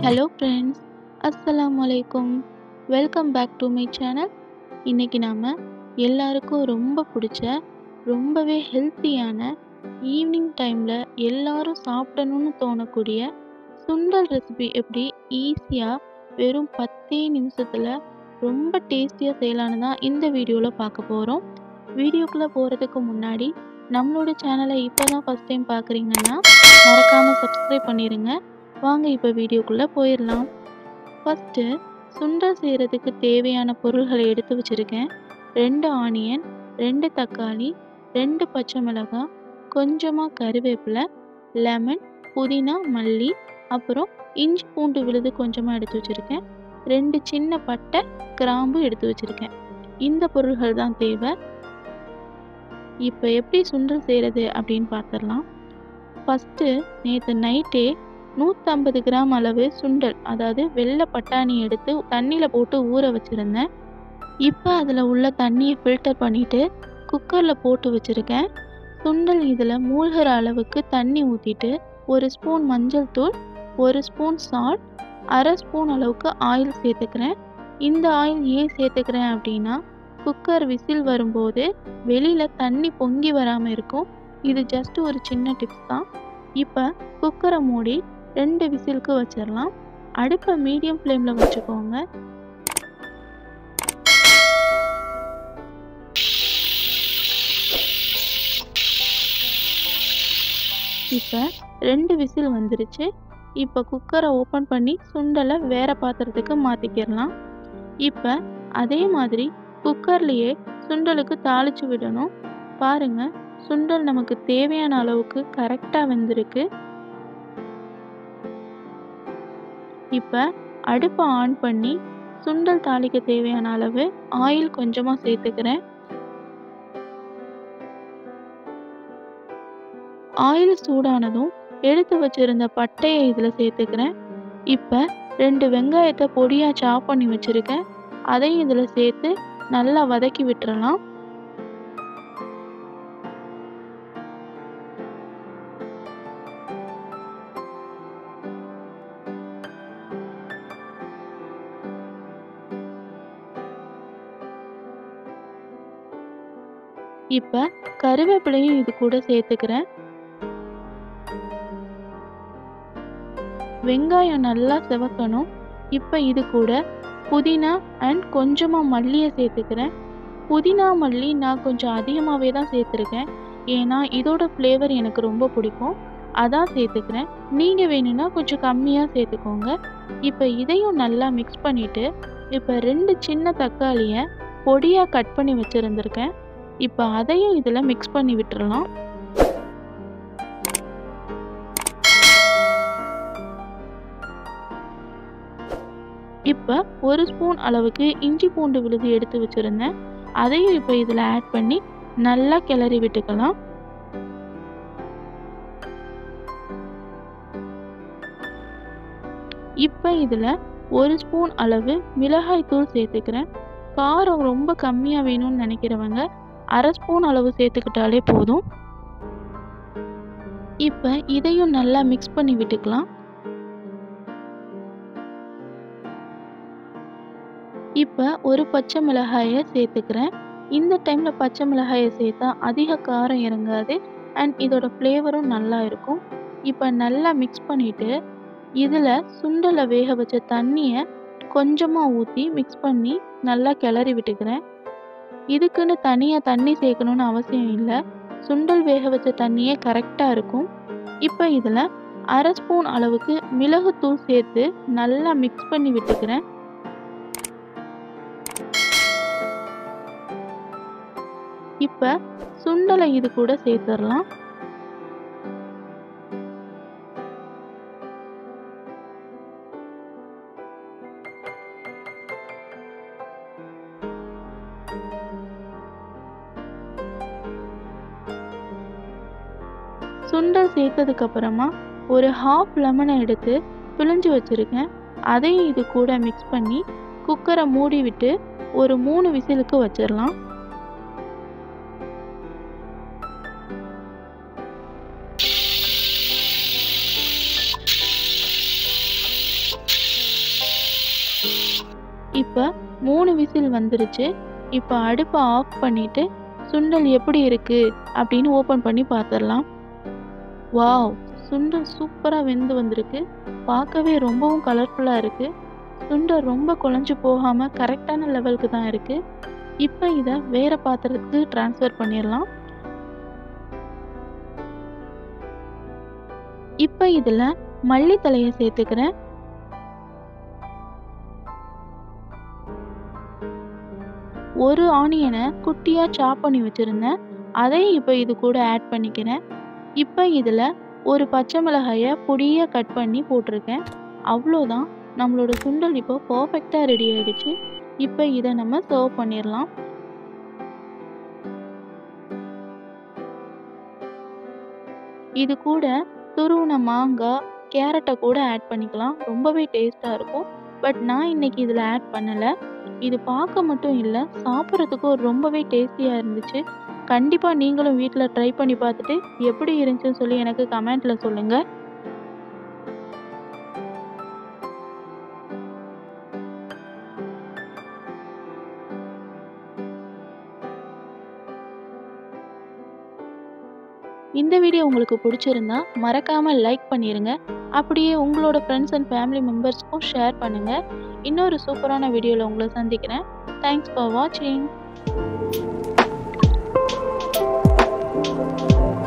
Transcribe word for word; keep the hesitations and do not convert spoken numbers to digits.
Hello friends, அஸ்ஸலாமு அலைக்கும். Welcome back to my channel. இன்றைக்கி நாம் எல்லாருக்கும் ரொம்ப பிடிச்ச ரொம்பவே ஹெல்த்தியான ஈவினிங் டைமில் எல்லாரும் சாப்பிடணும்னு தோணக்கூடிய சுண்டல் ரெசிபி எப்படி ஈஸியாக வெறும் பத்தே நிமிஷத்தில் ரொம்ப டேஸ்டியாக செய்யலான்னு தான் இந்த வீடியோவில் பார்க்க போகிறோம். வீடியோக்குள்ளே போகிறதுக்கு முன்னாடி நம்மளோட சேனலை இப்போ தான் ஃபஸ்ட் டைம் பார்க்குறீங்கன்னா மறக்காமல் சப்ஸ்கிரைப் பண்ணிடுங்க. வாங்க இப்போ வீடியோக்குள்ளே போயிடலாம். ஃபஸ்ட்டு சுண்டல் செய்கிறதுக்கு தேவையான பொருள்களை எடுத்து வச்சுருக்கேன். ரெண்டு ஆனியன், ரெண்டு தக்காளி, ரெண்டு பச்சை மிளகாய், கொஞ்சமாக கருவேப்பிலை, லெமன், புதினா, மல்லி, அப்புறம் இஞ்சி பூண்டு விழுது கொஞ்சமாக எடுத்து வச்சுருக்கேன். ரெண்டு சின்ன பட்டை, கிராம்பு எடுத்து வச்சுருக்கேன். இந்த பொருள்கள் தான் தேவை. இப்போ எப்படி சுண்டல் செய்கிறது அப்படின்னு பார்த்துடலாம். ஃபஸ்ட்டு நேற்று நைட்டே நூற்றம்பது கிராம் அளவு சுண்டல், அதாவது வெள்ளை பட்டாணி எடுத்து தண்ணியில் போட்டு ஊற வச்சுருந்தேன். இப்போ அதில் உள்ள தண்ணியை ஃபில்டர் பண்ணிவிட்டு குக்கரில் போட்டு வச்சுருக்கேன். சுண்டல் இதில் மூழ்கிற அளவுக்கு தண்ணி ஊற்றிட்டு ஒரு ஸ்பூன் மஞ்சள் தூள், ஒரு ஸ்பூன் சால்ட், அரை ஸ்பூன் அளவுக்கு ஆயில் சேர்த்துக்கிறேன். இந்த ஆயில் ஏன் சேர்த்துக்கிறேன் அப்படின்னா, குக்கர் விசில் வரும்போது வெளியில் தண்ணி பொங்கி வராமல் இருக்கும். இது ஜஸ்ட் ஒரு சின்ன டிப்ஸ் தான். இப்போ குக்கரை மூடி ரெண்டு விசிலுக்கு வச்சிடலாம். அடுப்பை மீடியம் ஃப்ளேமில் வச்சுக்கோங்க. இப்போ ரெண்டு விசில் வந்துருச்சு. இப்போ குக்கரை ஓப்பன் பண்ணி சுண்டலை வேறு பாத்திரத்துக்கு மாற்றிக்கிடலாம். இப்போ அதே மாதிரி குக்கர்லேயே சுண்டலுக்கு தாளித்து விடணும். பாருங்கள், சுண்டல் நமக்கு தேவையான அளவுக்கு கரெக்டாக வெந்திருக்கு. இப்போ அடுப்பை ஆன் பண்ணி சுண்டல் தாளிக்க தேவையான அளவு ஆயில் கொஞ்சமாக சேர்த்துக்கிறேன். ஆயில் சூடானதும் எடுத்து வச்சிருந்த பட்டையை இதில் சேர்த்துக்கிறேன். இப்போ ரெண்டு வெங்காயத்தை பொடியாக சாப் பண்ணி வச்சுருக்கேன். அதையும் இதில் சேர்த்து நல்லா வதக்கி விட்டுறலாம். இப்போ கருவேப்பிலையும் இது கூட சேர்த்துக்கிறேன். வெங்காயம் நல்லா செவக்கணும். இப்போ இது கூட புதினா அண்ட் கொஞ்சமாக மல்லியை சேர்த்துக்கிறேன். புதினா மல்லி நான் கொஞ்சம் அதிகமாகவே தான் சேர்த்துருக்கேன். ஏன்னா இதோட ஃப்ளேவர் எனக்கு ரொம்ப பிடிக்கும், அதான் சேர்த்துக்கிறேன். நீங்கள் வேணும்னா கொஞ்சம் கம்மியாக சேர்த்துக்கோங்க. இப்போ இதையும் நல்லா மிக்ஸ் பண்ணிவிட்டு இப்போ ரெண்டு சின்ன தக்காளியை பொடியாக கட் பண்ணி வச்சுருந்துருக்கேன். இப்போ அதையும் இதில் மிக்ஸ் பண்ணி விட்டுறலாம். இப்போ ஒரு ஸ்பூன் அளவுக்கு இஞ்சி பூண்டு விழுது எடுத்து வச்சுருந்தேன். அதையும் இப்போ இதில் ஆட் பண்ணி நல்லா கிளறி விட்டுக்கலாம். இப்போ இதில் ஒரு ஸ்பூன் அளவு மிளகாய் தூள் சேர்த்துக்கிறேன். காரம் ரொம்ப கம்மியாக வேணும்னு நினைக்கிறவங்க அரை ஸ்பூன் அளவு சேர்த்துக்கிட்டாலே போதும். இப்போ இதையும் நல்லா மிக்ஸ் பண்ணி விட்டுக்கலாம். இப்போ ஒரு பச்சை மிளகாயை சேர்த்துக்கிறேன். இந்த டைமில் பச்சை மிளகாயை சேர்த்தா அதிக காரம் இறங்காது அண்ட் இதோட ஃப்ளேவரும் நல்லா இருக்கும். இப்போ நல்லா மிக்ஸ் பண்ணிவிட்டு இதில் சுண்டலை வேக வச்ச தண்ணியை கொஞ்சமாக ஊற்றி மிக்ஸ் பண்ணி நல்லா கிளறி விட்டுக்கிறேன். இதுக்குன்னு தனியாக தண்ணி சேர்க்கணுன்னு அவசியம் இல்லை. சுண்டல் வேக வச்ச தண்ணியே கரெக்டாக இருக்கும். இப்போ இதில் அரை ஸ்பூன் அளவுக்கு மிளகுத்தூள் சேர்த்து நல்லா மிக்ஸ் பண்ணி விட்டுக்கிறேன். இப்போ சுண்டலை இது கூட சேர்த்துடலாம். சுண்டல் சேர்த்ததுக்கு அப்புறமா ஒரு ஹாஃப் லெமனை எடுத்து பிழிஞ்சு வச்சுருக்கேன். அதையும் இது கூட மிக்ஸ் பண்ணி குக்கரை மூடி விட்டு ஒரு மூணு விசிலுக்கு வச்சிடலாம். இப்போ மூணு விசில் வந்துருச்சு. இப்போ அடுப்பை ஆஃப் பண்ணிட்டு சுண்டல் எப்படி இருக்கு அப்படின்னு ஓப்பன் பண்ணி பார்த்துடலாம். வாவ்! சுண்டல் சூப்பரா வெந்து வந்திருக்கு. பார்க்கவே ரொம்பவும் கலர்ஃபுல்லா இருக்கு. சுண்டல் ரொம்ப குழஞ்சு போகாம கரெக்டான லெவலுக்கு தான் இருக்கு. இப்போ இதை வேற பாத்திரத்துக்கு ட்ரான்ஸ்ஃபர் பண்ணிடலாம். இப்போ இதுல மல்லித்தழையை சேர்த்துக்கிறேன். ஒரு ஆனியனை குட்டியா சாப் பண்ணி வச்சிருந்தேன். அதையும் இப்போ இது கூட ஆட் பண்ணிக்கிறேன். இப்போ இதில் ஒரு பச்சை மிளகாயை பொடியாக கட் பண்ணி போட்டிருக்கேன். அவ்வளோதான், நம்மளோட சுண்டல் இப்போ பர்ஃபெக்டாக ரெடி ஆயிடுச்சு. இப்போ இதை நம்ம சர்வ் பண்ணிடலாம். இது கூட துருவின மாங்காய், கேரட்டை கூட ஆட் பண்ணிக்கலாம். ரொம்பவே டேஸ்ட்டாக இருக்கும். பட் நான் இன்னைக்கு இதில் ஆட் பண்ணலை. இது பார்க்க மட்டும் இல்லை, சாப்பிட்றதுக்கும் ரொம்பவே டேஸ்டியாக இருந்துச்சு. கண்டிப்பாக நீங்களும் வீட்டில் ட்ரை பண்ணி பார்த்துட்டு எப்படி இருந்துச்சுன்னு சொல்லி எனக்கு கமெண்ட்டில் சொல்லுங்கள். இந்த வீடியோ உங்களுக்கு பிடிச்சிருந்தா மறக்காமல் லைக் பண்ணிடுங்க. அப்படியே உங்களோட ஃப்ரெண்ட்ஸ் அண்ட் ஃபேமிலி மெம்பர்ஸ்க்கும் ஷேர் பண்ணுங்கள். இன்னொரு சூப்பரான வீடியோவில் உங்களை சந்திக்கிறேன். தேங்க்ஸ் ஃபார் வாட்சிங்.